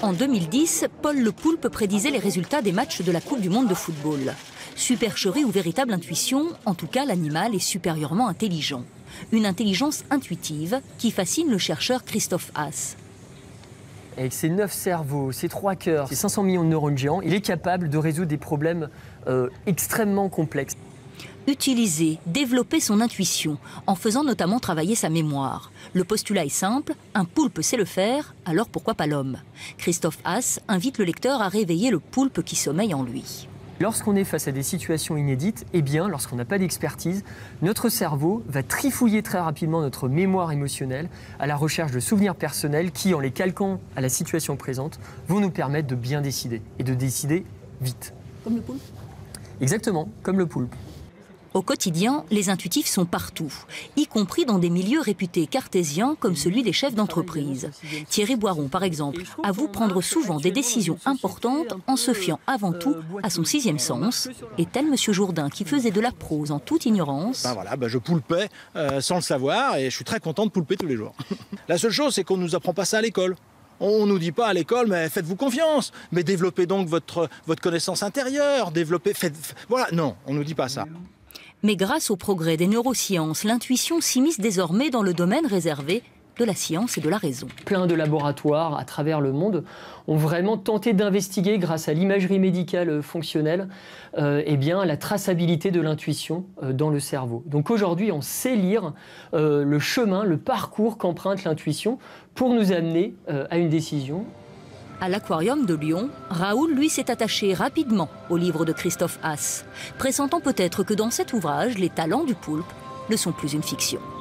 En 2010, Paul Le Poulpe prédisait les résultats des matchs de la Coupe du Monde de football. Supercherie ou véritable intuition, en tout cas l'animal est supérieurement intelligent. Une intelligence intuitive qui fascine le chercheur Christophe Haas. Avec ses 9 cerveaux, ses 3 cœurs, ses 500 millions de neurones géants, il est capable de résoudre des problèmes extrêmement complexes. Utiliser, développer son intuition, en faisant notamment travailler sa mémoire. Le postulat est simple, un poulpe sait le faire, alors pourquoi pas l'homme? Christophe Haas invite le lecteur à réveiller le poulpe qui sommeille en lui. Lorsqu'on est face à des situations inédites, eh bien, lorsqu'on n'a pas d'expertise, notre cerveau va trifouiller très rapidement notre mémoire émotionnelle à la recherche de souvenirs personnels qui, en les calquant à la situation présente, vont nous permettre de bien décider et de décider vite. Comme le poulpe? Exactement, comme le poulpe. Au quotidien, les intuitifs sont partout, y compris dans des milieux réputés cartésiens comme celui des chefs d'entreprise. Thierry Boiron, par exemple, avoue prendre souvent des décisions importantes en se fiant avant tout à son sixième sens. Et tel M. Jourdain, qui faisait de la prose en toute ignorance. Je poulpais sans le savoir et je suis très content de poulper tous les jours. La seule chose, c'est qu'on ne nous apprend pas ça à l'école. On ne nous dit pas à l'école, mais faites-vous confiance, mais développez donc votre connaissance intérieure, voilà, non, on ne nous dit pas ça. Mais grâce au progrès des neurosciences, l'intuition s'immisce désormais dans le domaine réservé de la science et de la raison. Plein de laboratoires à travers le monde ont vraiment tenté d'investiguer, grâce à l'imagerie médicale fonctionnelle, la traçabilité de l'intuition dans le cerveau. Donc aujourd'hui, on sait lire le chemin, le parcours qu'emprunte l'intuition pour nous amener à une décision. À l'Aquarium de Lyon, Raoul, lui, s'est attaché rapidement au livre de Christophe Haas, pressentant peut-être que dans cet ouvrage, les talents du poulpe ne sont plus une fiction.